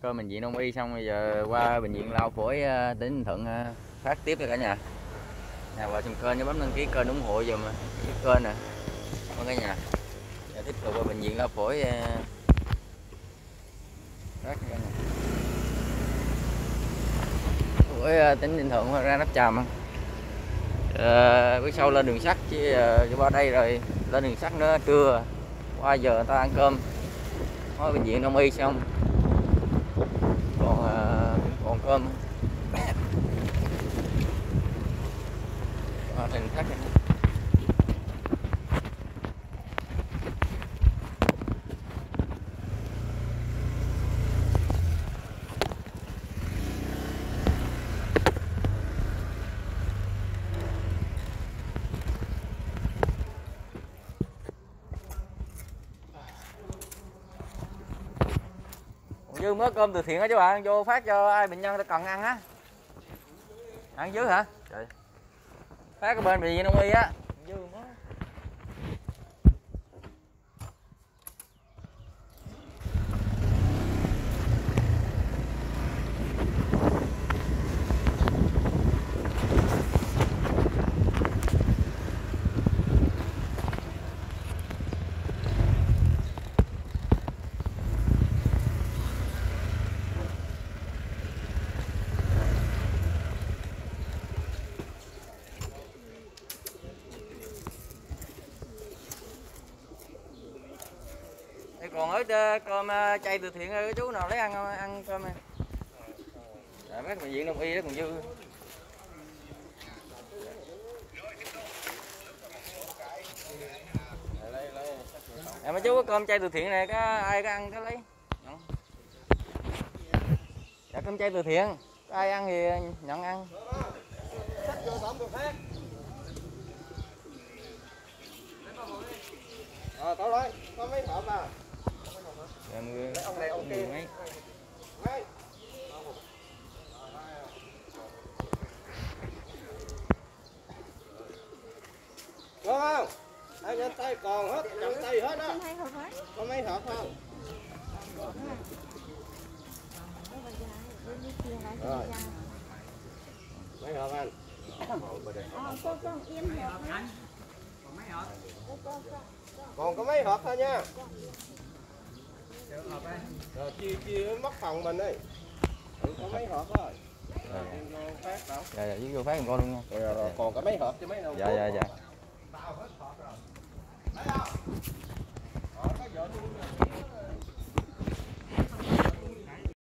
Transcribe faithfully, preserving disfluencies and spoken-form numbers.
Coi bệnh viện Đông Y xong bây giờ qua bệnh viện Lao Phổi tỉnh Bình Thuận phát tiếp cho cả nhà. Nào vào trong kênh nhớ bấm đăng ký kênh ủng hộ giùm giúp kênh nè. Con cả nhà. Giờ tiếp tục qua bệnh viện Lao Phổi phát cho cả nhà. Phổi tỉnh Bình Thuận ra Nắp Tràm. À, bữa sau lên đường sắt chứ qua đây rồi lên đường sắt nữa trưa qua giờ người ta ăn cơm. Nói bệnh viện Đông Y xong còn còn cơm à, thành khác này. Dư mới cơm từ thiện á chú bạn, vô phát cho ai bệnh nhân ta cần ăn á. Ăn dưới hả? Trời. Phát ở bên bệnh viện Đông Y á. Dư mới. Còn ở cơm chay từ thiện ơi, chú nào lấy ăn ăn cơm này. Dạ, mấy bệnh viện Đông Y đó còn dư. À, mấy chú có cơm chay từ thiện này có ai có ăn có lấy. Dạ cơm chay từ thiện, có ai ăn thì nhận ăn. Ờ, có đấy, có mấy hộp à. Em lấy ông này ông kia. Mấy. Có không? Ai trên tay còn hết, trong tay hết á. Có mấy hộp không? Rồi. Mấy hộp anh? Còn có mấy hộp thôi nha. Rồi chia chia mất phòng mình đi. Ừ, có mấy hộp thôi. Rồi phát đâu? Dạ dạ, vô phát con luôn nha. Rồi, rồi, rồi còn có mấy hộp chứ mấy đâu. Dạ dạ dạ. Thấy không? Ờ, có vợ luôn.